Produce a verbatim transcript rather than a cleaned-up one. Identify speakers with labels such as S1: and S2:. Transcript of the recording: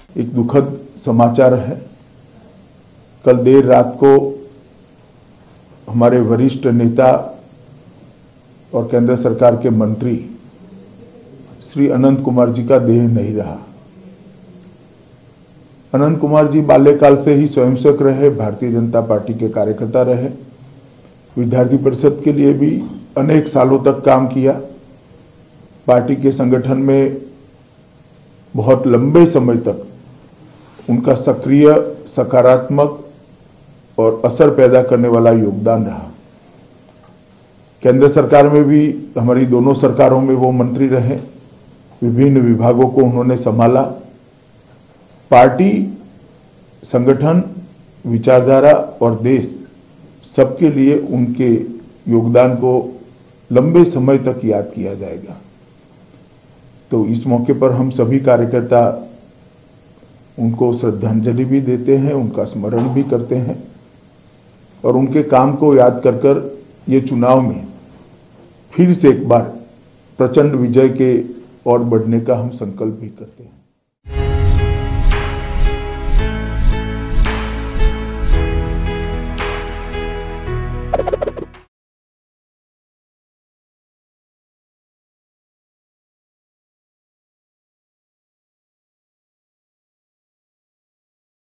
S1: एक दुखद समाचार है। कल देर रात को हमारे वरिष्ठ नेता और केंद्र सरकार के मंत्री श्री अनंत कुमार जी का देह नहीं रहा। अनंत कुमार जी बाल्यकाल से ही स्वयंसेवक रहे, भारतीय जनता पार्टी के कार्यकर्ता रहे, विद्यार्थी परिषद के लिए भी अनेक सालों तक काम किया। पार्टी के संगठन में बहुत लंबे समय तक उनका सक्रिय, सकारात्मक और असर पैदा करने वाला योगदान रहा। केंद्र सरकार में भी, हमारी दोनों सरकारों में वो मंत्री रहे, विभिन्न विभागों को उन्होंने संभाला। पार्टी, संगठन, विचारधारा और देश सबके लिए उनके योगदान को लंबे समय तक याद किया जाएगा। तो इस मौके पर हम सभी कार्यकर्ता उनको श्रद्धांजलि भी देते हैं, उनका स्मरण भी करते हैं और उनके काम को याद कर कर ये चुनाव में फिर से एक बार प्रचंड विजय के ओर बढ़ने का हम संकल्प भी करते हैं।